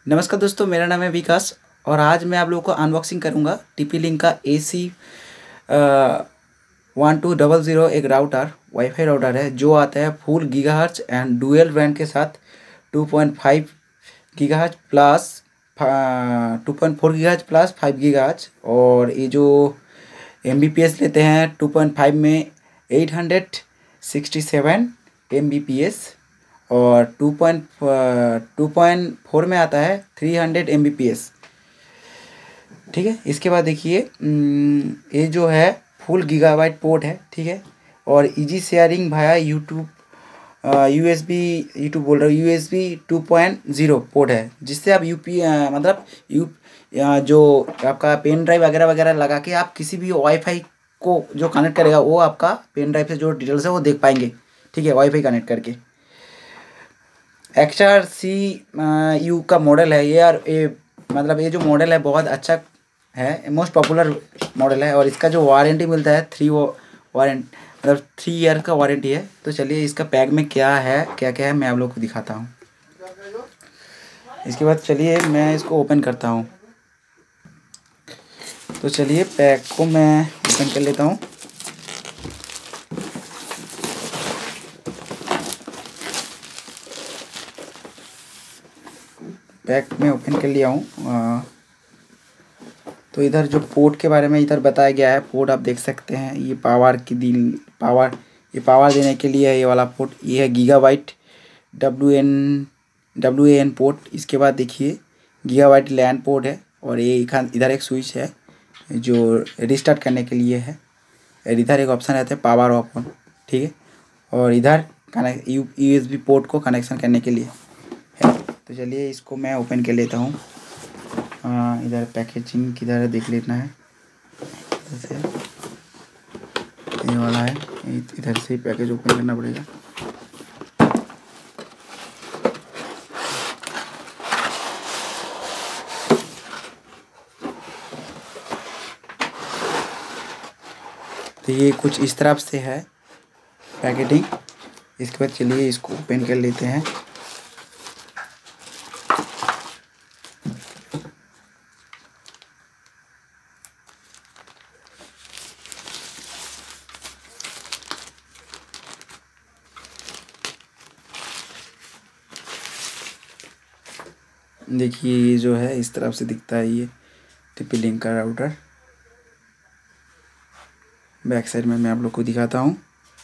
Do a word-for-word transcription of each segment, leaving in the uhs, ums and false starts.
नमस्कार दोस्तों, मेरा नाम है विकास और आज मैं आप लोगों को अनबॉक्सिंग करूंगा टीपी लिंक का A C one two double zero. एक राउटर वाईफाई राउटर है जो आता है full gigahertz and dual band के साथ two point five gigahertz plus two point four gigahertz plus five gigahertz. और ये जो एम बी पी एस लेते हैं टू पॉइंट फाइव में eight hundred sixty seven M B P S और two point two point four में आता है three hundred M B P S. ठीक है, इसके बाद देखिए ये जो है फुल गीगाबाइट पोर्ट है। ठीक है, और easy sharing via YouTube U S B YouTube बोल रहा हूँ U S B two point zero port है, जिससे आप यू पी मतलब यू जो आपका पेन ड्राइव वगैरह वगैरह लगा के आप किसी भी वाईफाई को जो कनेक्ट करेगा वो आपका पेन ड्राइव से जो डिटेल्स है वो देख पाएंगे। ठीक है, वाईफाई कनेक्ट करके एक्स आर सी यू का मॉडल है ये यार। ये मतलब ये जो मॉडल है बहुत अच्छा है, मोस्ट पॉपुलर मॉडल है और इसका जो वारंटी मिलता है थ्री वो वारंट मतलब थ्री ईयर का वारंटी है। तो चलिए इसका पैक में क्या है क्या क्या है मैं आप लोग को दिखाता हूँ। इसके बाद चलिए मैं इसको ओपन करता हूँ। तो चलिए पैक को मैं ओपन कर लेता हूँ। पैक में ओपन कर लिया हूँ। तो इधर जो पोर्ट के बारे में इधर बताया गया है, पोर्ट आप देख सकते हैं। ये पावर की दिल पावर ये पावर देने के लिए है ये वाला पोर्ट। ये है gigabyte W N W A N port. इसके बाद देखिए गीगाबाइट लैन पोर्ट है और ये इधर एक स्विच है जो रिस्टार्ट करने के लिए है। इधर एक ऑप्शन रहता है पावर ऑफ ऑन। ठीक है, और इधर connect U S B port को कनेक्शन करने के लिए है। तो चलिए इसको मैं ओपन कर लेता हूँ। इधर पैकेजिंग किधर देख लेना है। जैसे ये वाला है, इधर से पैकेज ओपन करना पड़ेगा। तो ये कुछ इस तरफ से है पैकेजिंग। इसके बाद चलिए इसको ओपन कर लेते हैं। देखिए ये जो है इस तरफ से दिखता है ये टीपी लिंक का राउटर। बैक साइड में मैं आप लोग को दिखाता हूँ।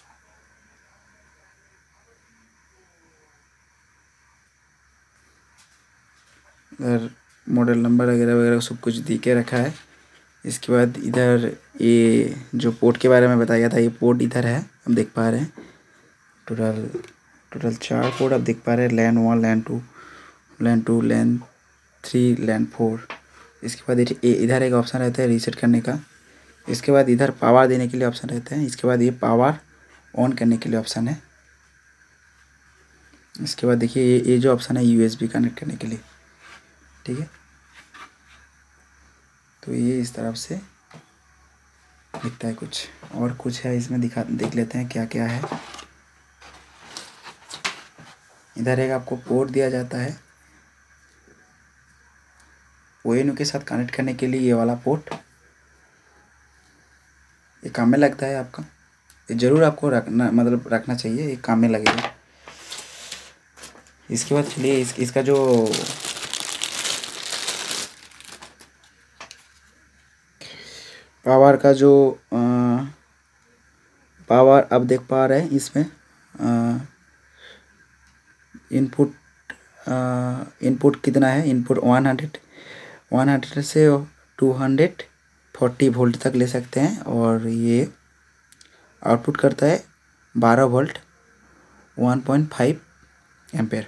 इधर मॉडल नंबर वगैरह वगैरह सब कुछ दी के रखा है। इसके बाद इधर ये जो पोर्ट के बारे में बताया गया था, ये पोर्ट इधर है, हम देख पा रहे हैं। टोटल टोटल चार पोर्ट आप देख पा रहे हैं, LAN one LAN two LAN two LAN three LAN four. इसके बाद इधर एक ऑप्शन रहता है रीसेट करने का। इसके बाद इधर पावर देने के लिए ऑप्शन रहता है। इसके बाद ये पावर ऑन करने के लिए ऑप्शन है। इसके बाद देखिए ये ये जो ऑप्शन है यू एस बी कनेक्ट करने के लिए। ठीक है, तो ये इस तरफ से दिखता है। कुछ और कुछ है इसमें, दिखा देख लेते हैं क्या क्या है। इधर एक आपको पोर्ट दिया जाता है ओ एन यू के साथ कनेक्ट करने के लिए। ये वाला पोर्ट ये काम में लगता है आपका, ये ज़रूर आपको रखना मतलब रखना चाहिए, ये काम में लगेगा। इसके बाद चलिए इस, इसका जो पावर का जो आ, पावर आप देख पा रहे हैं इसमें आ, इनपुट आ, इनपुट कितना है। Input one hundred one hundred से टू हंड्रेड फोर्टी वोल्ट तक ले सकते हैं और ये आउटपुट करता है बारह volt one point five ampere.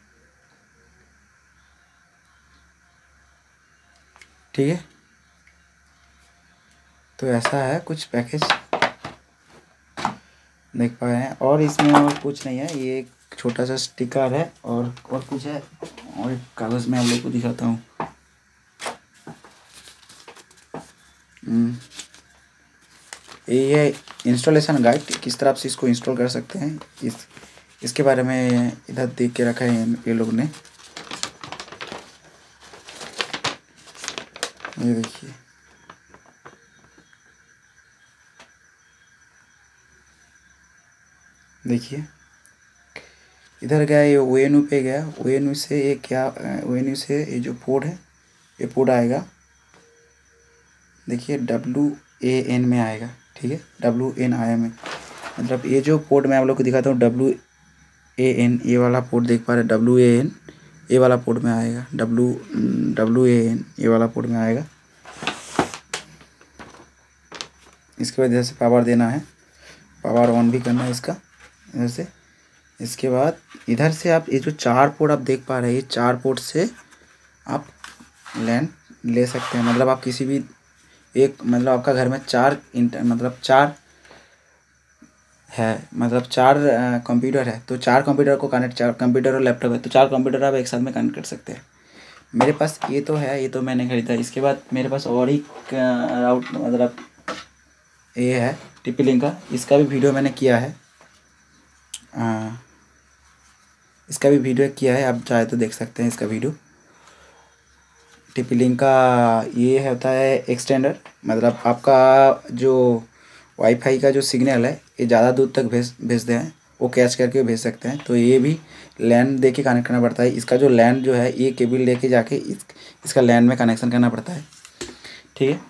ठीक है, तो ऐसा है कुछ पैकेज देख पा रहे हैं। और इसमें और कुछ नहीं है, ये एक छोटा सा स्टिकर है और और कुछ है। और एक कागज़ में आप लोग को दिखाता हूँ। ये है इंस्टॉलेशन गाइड, किस तरह से इसको इंस्टॉल कर सकते हैं इस इसके बारे में इधर देख के रखा है ये लोग ने। ये देखिए, देखिए इधर गया, ये ओ एन यू पे गया, ओ एन यू से ये क्या, ओ एन यू से ये जो पोर्ट है, ये पोर्ट आएगा, देखिए डब्ल्यू ए एन में आएगा, ठीक है, डब्ल्यू एन आई में, मतलब ये जो पोर्ट मैं आप लोग को दिखाता हूँ डब्ल्यू ए एन, ये वाला पोर्ट देख पा रहे हैं, डब्ल्यू ए एन ये वाला पोर्ट में आएगा, डब्ल्यू डब्ल्यू ए एन ये वाला पोर्ट में आएगा। इसके बाद इधर से पावर देना है, पावर ऑन भी करना है इसका इधर से। इसके बाद इधर से आप ये जो चार पोर्ट आप देख पा रहे हैं, ये चार पोर्ट से आप लैन ले सकते हैं, मतलब आप किसी भी एक, मतलब आपका घर में चार इंटर मतलब चार है, मतलब चार कंप्यूटर है, तो चार कंप्यूटर को कनेक्ट, चार कंप्यूटर और लैपटॉप है तो चार कंप्यूटर आप एक साथ में कनेक्ट कर सकते हैं। मेरे पास ये तो है, ये तो मैंने खरीदा। इसके बाद मेरे पास और ही राउट मतलब ये है टीपी लिंक का, इसका भी वीडियो मैंने किया है, आ, इसका भी वीडियो किया है, आप चाहे तो देख सकते हैं इसका वीडियो। टीपी लिंक का ये होता है एक्सटेंडर, मतलब आपका जो वाईफाई का जो सिग्नल है ये ज़्यादा दूर तक भेज भेजते हैं, वो कैच करके भेज सकते हैं, तो ये भी लैन दे के कनेक्ट करना पड़ता है। इसका जो लैन जो है ये केबल लेके जाके इस इसका लैन में कनेक्शन करना पड़ता है, ठीक है।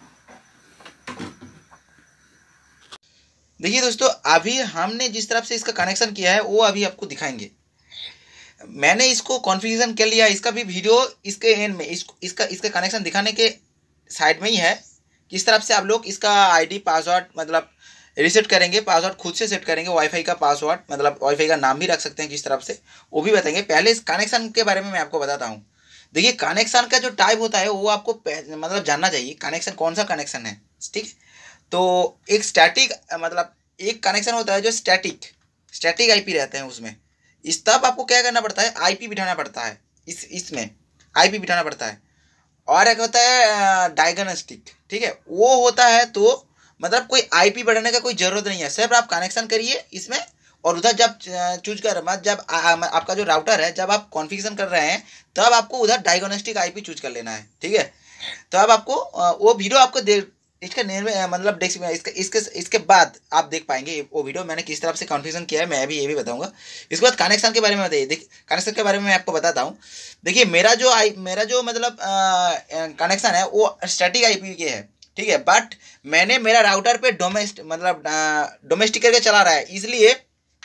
देखिए दोस्तों, अभी हमने जिस तरफ से इसका कनेक्शन किया है वो अभी आपको दिखाएंगे। मैंने इसको कॉन्फ़िगरेशन कर लिया, इसका भी वीडियो इसके एंड में, इसको इसका इसका कनेक्शन दिखाने के साइड में ही है, किस तरफ से आप लोग इसका आईडी पासवर्ड मतलब रीसेट करेंगे, पासवर्ड खुद से सेट करेंगे, वाईफाई का पासवर्ड मतलब वाईफाई का नाम भी रख सकते हैं किस तरफ से, वो भी बताएंगे। पहले इस कनेक्शन के बारे में मैं आपको बताता हूँ। देखिए कनेक्शन का जो टाइप होता है वो आपको मतलब जानना चाहिए, कनेक्शन कौन सा कनेक्शन है, ठीक है। तो एक स्टैटिक मतलब एक कनेक्शन होता है जो स्टैटिक स्टैटिक आईपी रहते हैं, उसमें इस तब आपको क्या करना पड़ता है, आईपी बिठाना पड़ता है, इस इसमें आईपी बिठाना पड़ता है। और एक होता है डायग्नोस्टिक, ठीक है, वो होता है तो मतलब कोई आईपी बढ़ाने का कोई ज़रूरत नहीं है, सिर्फ आप कनेक्शन करिए इसमें, और उधर जब चूज कर मत जब आ, आ, आपका जो राउटर है जब आप कॉन्फ़िगरेशन कर रहे हैं तब आपको उधर डायग्नोस्टिक आईपी चूज कर लेना है, ठीक है। तो अब आपको वो वीडियो आपको दे इसका नेम मतलब इसके इसके इसके बाद आप देख पाएंगे वो वीडियो मैंने किस तरफ से कॉन्फ़िगरेशन किया है, मैं भी ये भी बताऊंगा। इसके बाद कनेक्शन के बारे में बताइए, देख कनेक्शन के बारे में मैं आपको बताता हूँ। देखिए मेरा जो आई मेरा जो मतलब कनेक्शन है वो स्टैटिक आईपी के है, ठीक है, बट मैंने मेरा राउटर पे डोमेस्ट मतलब डोमेस्टिक करके चला रहा है, इसलिए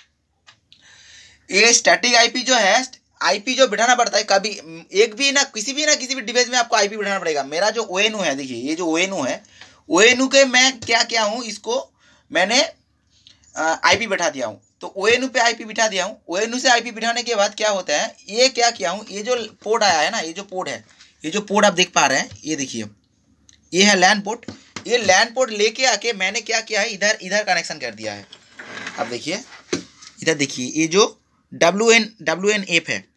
ये स्टैटिक आईपी जो है आईपी जो बिठाना पड़ता है, कभी एक भी ना किसी भी ना किसी भी डिवाइस में आपको आईपी बिठाना पड़ेगा। मेरा जो ओएनयू है, देखिए ये जो ओएनयू है, ओएनयू के मैं क्या क्या हूँ, इसको मैंने आईपी बिठा दिया हूँ, तो ओएनयू पे आईपी बिठा दिया हूँ। ओएनयू से आईपी बिठाने के बाद क्या होता है, ये क्या किया हूँ, ये जो पोर्ट आया है ना, ये जो पोर्ट है, ये जो पोर्ट आप देख पा रहे हैं, ये देखिए ये है लैन पोर्ट, ये लैन पोर्ट लेके आके मैंने क्या किया है, इधर इधर कनेक्शन कर दिया है। अब देखिए इधर देखिए ये जो W N W N F है,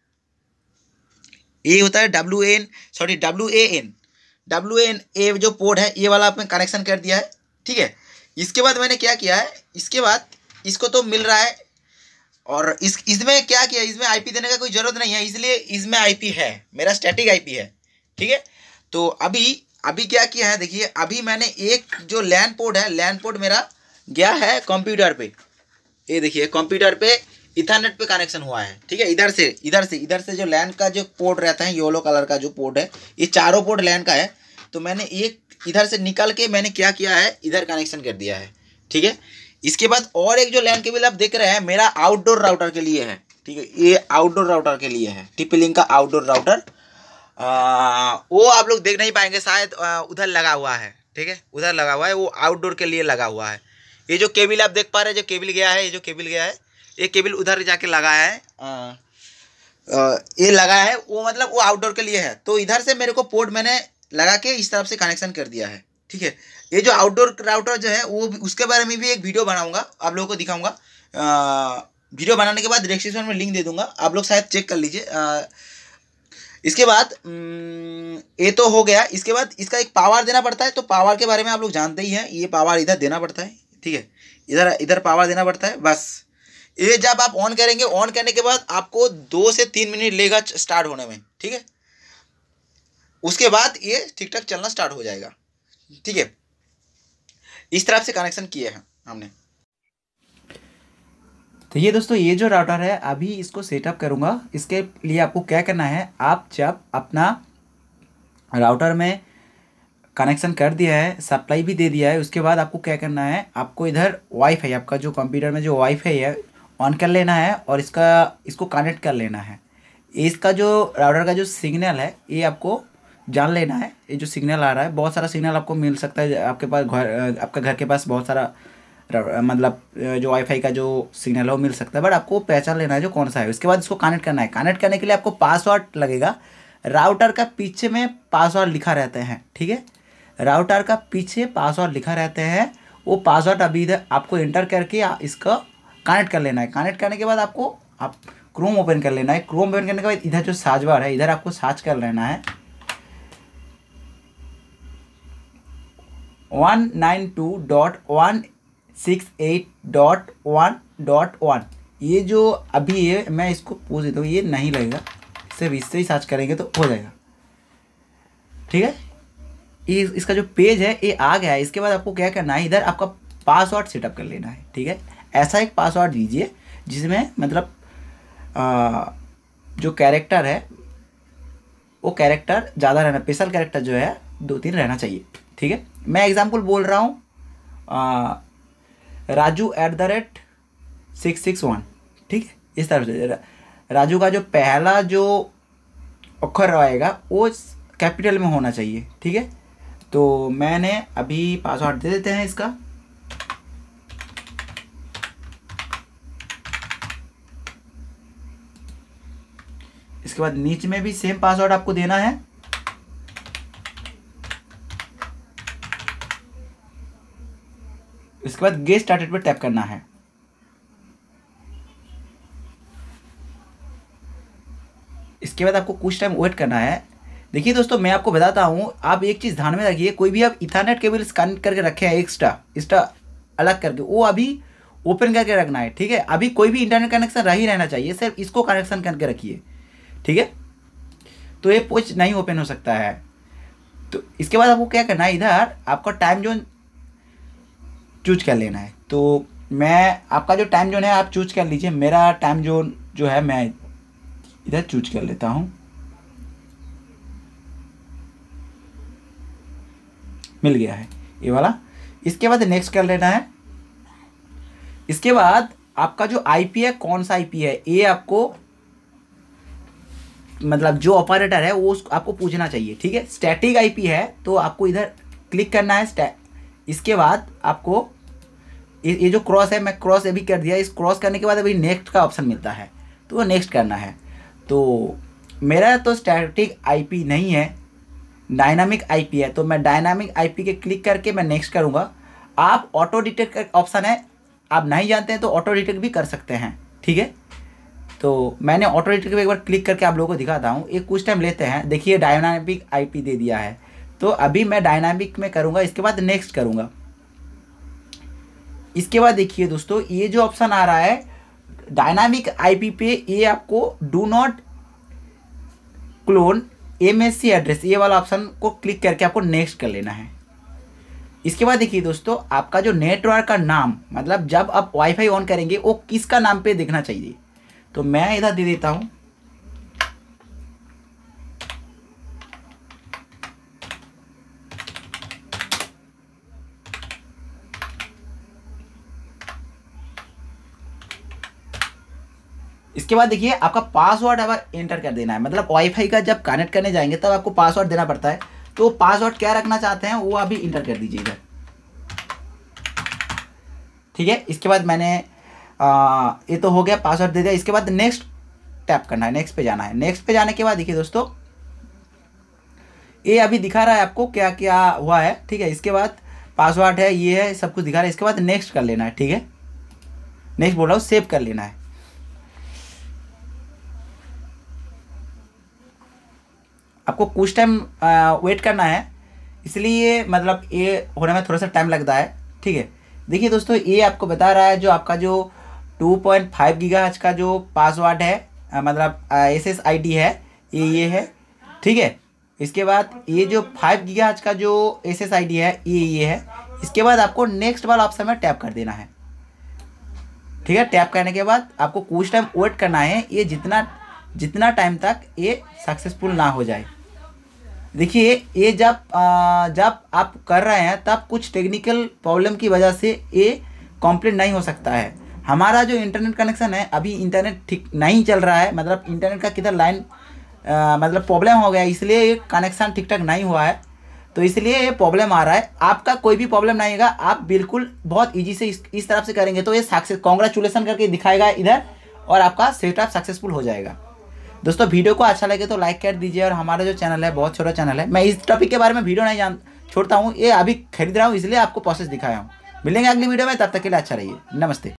ये होता है W N sorry W A N W N A जो पोर्ट है ये वाला आपने कनेक्शन कर दिया है, ठीक है। इसके बाद मैंने क्या किया है, इसके बाद इसको तो मिल रहा है, और इस इसमें क्या किया, इसमें आईपी देने का कोई ज़रूरत नहीं है, इसलिए इसमें आईपी है, मेरा स्टैटिक आईपी है, ठीक है। तो अभी अभी क्या किया है, देखिए अभी मैंने एक जो लैन पोर्ट है, लैन पोर्ट मेरा गया है कंप्यूटर पे, ये देखिए कंप्यूटर पे इथरनेट पे कनेक्शन हुआ है, ठीक है। इधर से इधर से इधर से जो लैन का जो पोर्ट रहता है, येलो कलर का जो पोर्ट है, ये चारों पोर्ट लैन का है, तो मैंने एक इधर से निकल के मैंने क्या किया है, इधर कनेक्शन कर दिया है, ठीक है। इसके बाद और एक जो लैन केबल आप देख रहे हैं मेरा आउटडोर राउटर के लिए है, ठीक है, ये आउटडोर राउटर के लिए है, टीपी लिंक का आउटडोर राउटर। वो आप लोग देख नहीं पाएंगे शायद, उधर लगा हुआ है, ठीक है, उधर लगा हुआ है, वो आउटडोर के लिए लगा हुआ है। ये जो केबल आप देख पा रहे हैं, जो केबल गया है, ये जो केबल गया है, ये केबल उधर जाके लगाया है, आ, आ, ये लगा है, वो मतलब वो आउटडोर के लिए है। तो इधर से मेरे को पोर्ट मैंने लगा के इस तरफ से कनेक्शन कर दिया है, ठीक है। ये जो आउटडोर राउटर जो है वो उसके बारे में भी एक वीडियो बनाऊंगा, आप लोगों को दिखाऊंगा। वीडियो बनाने के बाद डिस्क्रिप्शन में लिंक दे दूंगा, आप लोग शायद चेक कर लीजिए। इसके बाद ये तो हो गया, इसके बाद इसका एक पावर देना पड़ता है, तो पावर के बारे में आप लोग जानते ही हैं, ये पावर इधर देना पड़ता है, ठीक है, इधर इधर पावर देना पड़ता है। बस ये जब आप ऑन करेंगे, ऑन करने के बाद आपको दो से तीन मिनट लेगा स्टार्ट होने में, ठीक है। उसके बाद ये ठीक ठाक चलना स्टार्ट हो जाएगा। ठीक है, इस तरह से कनेक्शन किए हैं हमने। तो ये दोस्तों ये जो राउटर है अभी इसको सेटअप करूँगा। इसके लिए आपको क्या करना है, आप जब अपना राउटर में कनेक्शन कर दिया है, सप्लाई भी दे दिया है, उसके बाद आपको क्या करना है, आपको इधर वाईफाई, आपका जो कंप्यूटर में जो वाईफाई है ऑन कर लेना है और इसका इसको कनेक्ट कर लेना है। इसका जो राउटर का जो सिग्नल है ये आपको जान लेना है। ये जो सिग्नल आ रहा है, बहुत सारा सिग्नल आपको मिल सकता है, आपके पास घर आपका घर के पास बहुत सारा मतलब जो वाईफाई का जो सिग्नल है वो मिल सकता है, बट आपको पहचान लेना है जो कौन सा है। उसके बाद इसको कनेक्ट करना है। कनेक्ट करने के लिए आपको पासवर्ड लगेगा। राउटर का पीछे में पासवर्ड लिखा रहते हैं। ठीक है, राउटर का पीछे पासवर्ड लिखा रहते हैं। वो पासवर्ड अभी इधर आपको एंटर करके इसका कनेक्ट कर लेना है। कनेक्ट करने के बाद आपको आप क्रोम ओपन कर लेना है। क्रोम ओपन करने के बाद इधर जो सर्च बार है इधर आपको सर्च कर लेना है one nine two dot one six eight dot one dot one. ये जो अभी है मैं इसको पूछ देता हूँ, ये नहीं लगेगा, सिर्फ इससे ही सर्च करेंगे तो हो जाएगा। ठीक है, ये इसका जो पेज है ये आ गया है। इसके बाद आपको क्या करना है, इधर आपका पासवर्ड सेटअप कर लेना है। ठीक है, ऐसा एक पासवर्ड दीजिए जिसमें मतलब आ, जो कैरेक्टर है वो कैरेक्टर ज़्यादा रहना, स्पेशल कैरेक्टर जो है दो तीन रहना चाहिए। ठीक है, मैं एग्जांपल बोल रहा हूँ Raju at the rate six six one. ठीक है, इस तरह से राजू का जो पहला जो अक्षर आएगा वो कैपिटल में होना चाहिए। ठीक है, तो मैंने अभी पासवर्ड दे देते हैं इसका। इसके बाद नीचे में भी सेम पासवर्ड आपको देना है। इसके बाद गेट स्टार्टेड पर टैप करना है। इसके बाद आपको कुछ टाइम वेट करना है। देखिए दोस्तों, मैं आपको बताता हूँ, आप एक चीज़ ध्यान में रखिए, कोई भी आप इथरनेट केबल कनेक्ट करके रखे हैं एक्स्ट्रा एक्स्ट्रा अलग करके, वो अभी ओपन करके रखना है। ठीक है, अभी कोई भी इंटरनेट कनेक्शन रह ही रहना चाहिए, सिर्फ इसको कनेक्शन करके रखिए। ठीक है, तो ये कुछ नहीं ओपन हो सकता है। तो इसके बाद आपको क्या करना है, इधर आपका टाइम जोन चूज कर लेना है। तो मैं आपका जो टाइम जोन है आप चूज कर लीजिए। मेरा टाइम जोन जो है मैं इधर चूज कर लेता हूँ, मिल गया है ये वाला। इसके बाद नेक्स्ट कर लेना है। इसके बाद आपका जो आईपी है कौन सा आईपी है ये आपको मतलब जो ऑपरेटर है वो आपको पूछना चाहिए। ठीक है, स्टैटिक आईपी है तो आपको इधर क्लिक करना है। इसके बाद आपको ये जो क्रॉस है, मैं क्रॉस अभी कर दिया। इस क्रॉस करने के बाद अभी नेक्स्ट का ऑप्शन मिलता है तो वो नेक्स्ट करना है। तो मेरा तो स्टैटिक आईपी नहीं है, डायनामिक आईपी है, तो मैं डायनामिक आईपी के क्लिक करके मैं नेक्स्ट करूँगा। आप ऑटो डिटेक्ट का ऑप्शन है, आप नहीं जानते हैं तो ऑटो डिटेक्ट भी कर सकते हैं। ठीक है, तो मैंने ऑटो डिटेक्ट पे एक बार क्लिक करके आप लोगों को दिखाता हूँ। एक कुछ टाइम लेते हैं। देखिए डायनामिक आईपी दे दिया है, तो अभी मैं डायनामिक में करूँगा। इसके बाद नेक्स्ट करूँगा। इसके बाद देखिए दोस्तों, ये जो ऑप्शन आ रहा है डायनामिक आईपी पे, ये आपको do not clone MSC address, ये वाला ऑप्शन को क्लिक करके आपको नेक्स्ट कर लेना है। इसके बाद देखिए दोस्तों, आपका जो नेटवर्क का नाम मतलब जब आप वाईफाई ऑन करेंगे वो किसका नाम पे दिखना चाहिए, तो मैं इधर दे देता हूँ इसके बाद देखिए आपका पासवर्ड अब एंटर कर देना है। मतलब वाईफाई का जब कनेक्ट करने जाएंगे तब आपको पासवर्ड देना पड़ता है। तो पासवर्ड क्या रखना चाहते हैं वो अभी इंटर कर दीजिए इधर। ठीक है, इसके बाद मैंने आ, ये तो हो गया, पासवर्ड दे दिया। इसके बाद नेक्स्ट टैप करना है, नेक्स्ट पे जाना है। नेक्स्ट पे जाने के बाद देखिए दोस्तों, ये अभी दिखा रहा है आपको क्या क्या हुआ है। ठीक है, इसके बाद पासवर्ड है, ये है, सब कुछ दिखा रहा है। इसके बाद नेक्स्ट कर लेना है। ठीक है, नेक्स्ट बोल रहा हूँ, सेव कर लेना है। आपको कुछ टाइम वेट करना है, इसलिए मतलब ये होने में थोड़ा सा टाइम लगता है। ठीक है, देखिए दोस्तों, ये आपको बता रहा है जो आपका जो टू पॉइंट फाइव गीगाहर्ट्ज़ का जो पासवर्ड है, मतलब एस एस आई डी है, ये ये है। ठीक है, इसके बाद ये जो फाइव गीगाहर्ट्ज का जो एस एस आई डी है ये ये है। इसके बाद आपको नेक्स्ट वाला ऑप्शन में टैप कर देना है। ठीक है, टैप करने के बाद आपको कुछ टाइम वेट करना है, ये जितना जितना टाइम तक ये सक्सेसफुल ना हो जाए। देखिए ये जब आ, जब आप कर रहे हैं तब कुछ टेक्निकल प्रॉब्लम की वजह से ये कंप्लीट नहीं हो सकता है। हमारा जो इंटरनेट कनेक्शन है अभी इंटरनेट ठीक नहीं चल रहा है, मतलब इंटरनेट का किधर लाइन मतलब प्रॉब्लम हो गया, इसलिए ये कनेक्शन ठीक ठाक नहीं हुआ है, तो इसलिए ये प्रॉब्लम आ रहा है। आपका कोई भी प्रॉब्लम नहीं होगा, आप बिल्कुल बहुत ईजी से इस इस तरफ से करेंगे तो ये सक्सेस कॉन्ग्रेचुलेसन करके दिखाएगा इधर, और आपका सेटअप सक्सेसफुल हो जाएगा। दोस्तों वीडियो को अच्छा लगे तो लाइक कर दीजिए, और हमारा जो चैनल है बहुत छोटा चैनल है, मैं इस टॉपिक के बारे में वीडियो नहीं जान छोड़ता हूँ, ये अभी खरीद रहा हूँ इसलिए आपको प्रोसेस दिखाया हूँ। मिलेंगे अगली वीडियो में, तब तक के लिए अच्छा रहिए, नमस्ते।